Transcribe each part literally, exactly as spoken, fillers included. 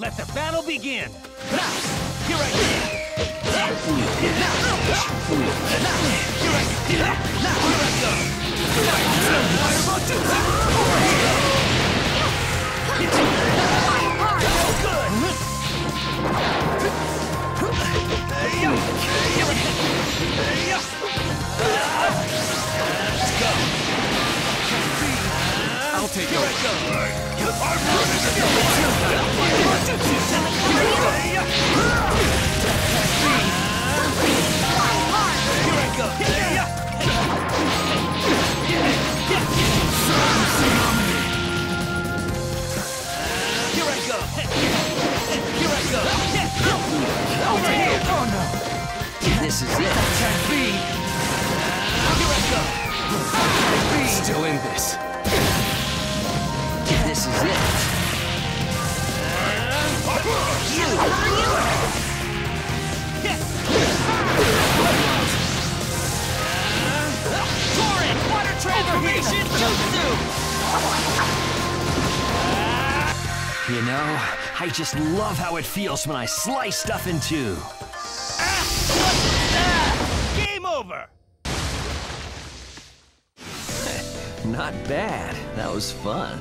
Let the battle begin! Now, here I go! Now, here I go! Now, here I go! Fireball jutsu! Oh, good! Let's go! I'll take it. Here I go! This is it. Still in this. This is it. Torrent! Water transformation jutsu! You know, I just love how it feels when I slice stuff in two. Ah! What's that? Game over! Not bad. That was fun.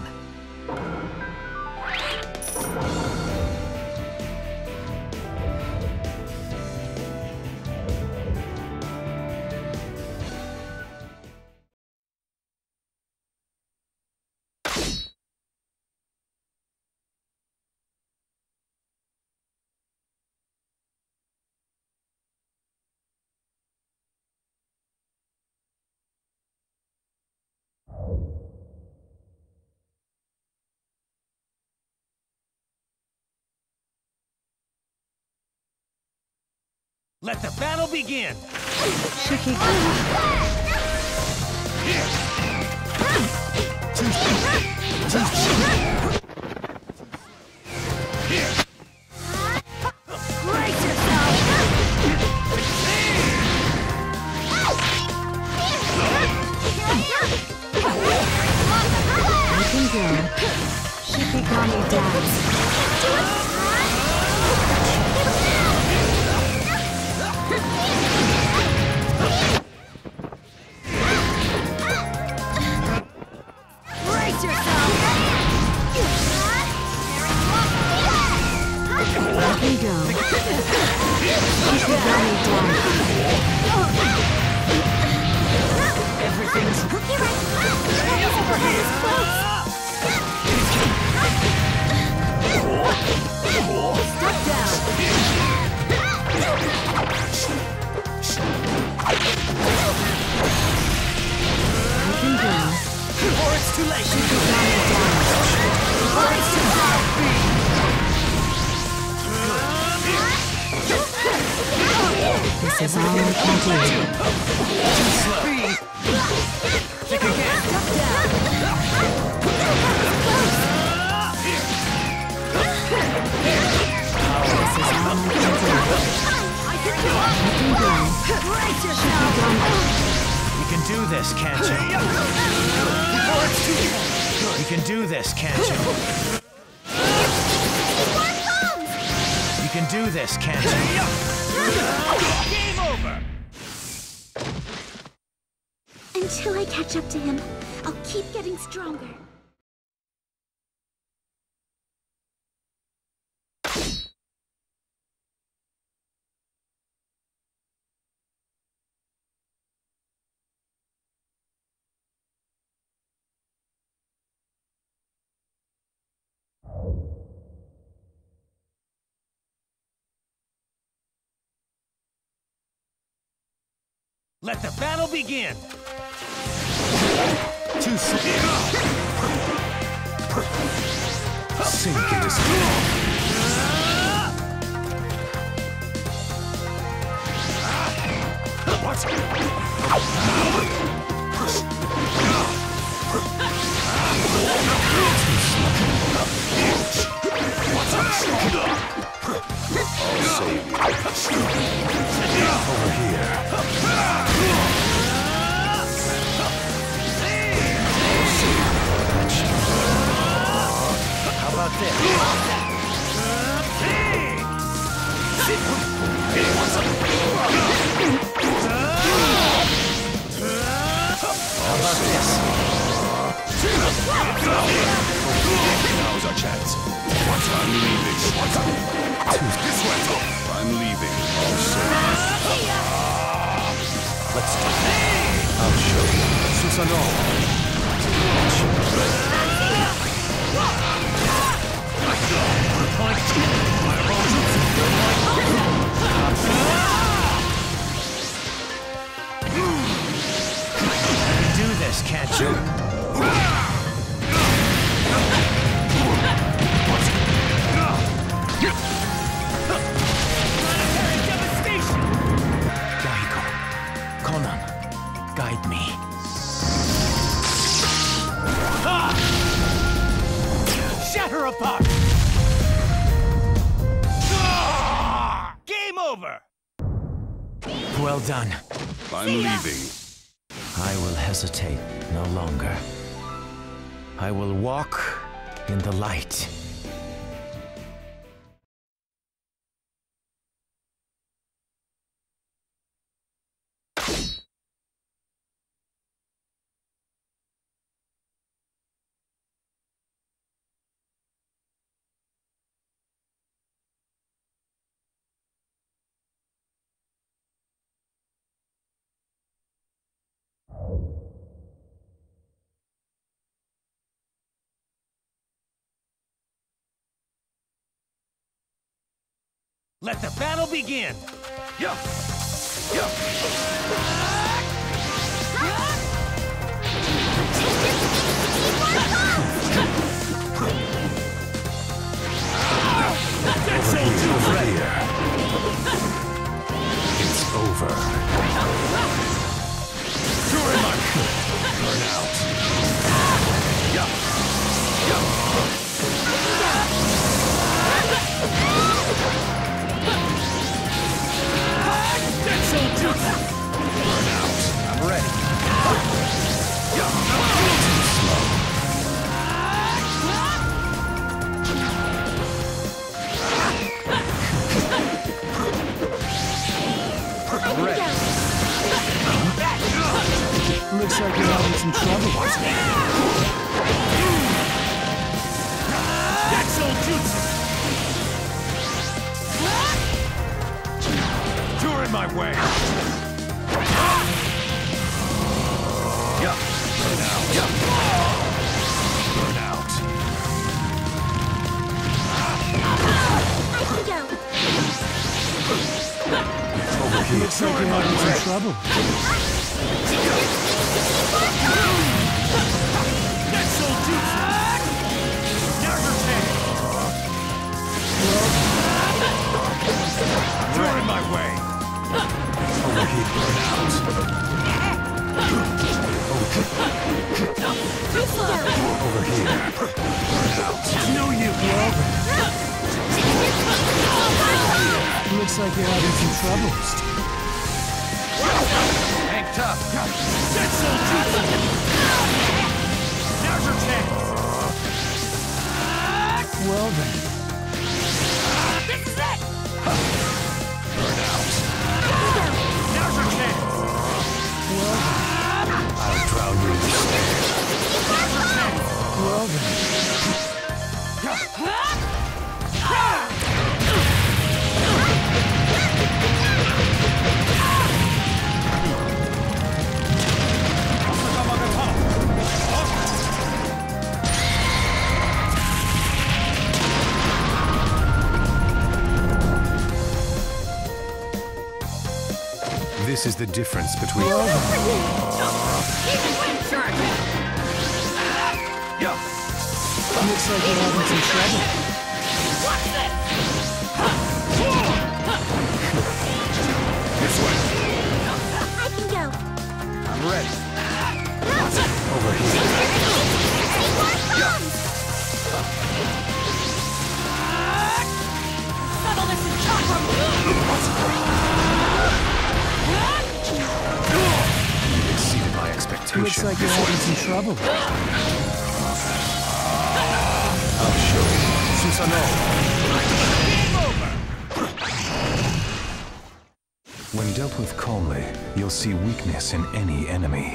Let the battle begin! Shikigami dance. Brace yourself! Let me go. Shikigami dance. Everything's over here. Step down. I can go. Or it's too late. Shikigami dance. Or it's too late. This is all I can do. Too slow. Think again. Step down. This is all I can do. I can go. Brace yourself. You can do this, can't you? Or it's too late. You can do this, can't you? You can do this, can't you? Game over! Until I catch up to him, I'll keep getting stronger. Let the battle begin! Too soon. Sink into What? I'll save you. Over here. How about this? Let's do it. I'll show you. Susanoo. Do this, can't you? Yahiko, Conan, guide me. Shatter apart! Game over! Well done. I'm leaving. I will hesitate no longer. I will walk in the light. Let the battle begin! Yeah. Yeah. That's all too Over ready! here. It's over. You're in my Burn out. Yeah. That's all too Burn out. I'm ready. Yeah. Too slow. I'm ready. Looks like you're having some trouble. That's all jutsu! You're in my way! Yeah. Burn out. Yeah. Burn out. I can go. Over here. Looks like you're having some trouble. That's all jutsu! Now your chance! You're in my way! Over here. Burn out. Over here. Burn out. No you! Looks like you're having some trouble. Hang tough. That's all jutsu! Now's your chance! Well then. This is it! Burn out. Now's your chance! I'll drown you in the sand. Well then. This is the difference between... Yeah! Looks like you're having some trouble. This way. I can go. I'm ready. Over here. Settle this in chakra. You exceeded my expectations. Looks like you're having some trouble. I'll show you. Susanoo. When dealt with calmly, you'll see weakness in any enemy.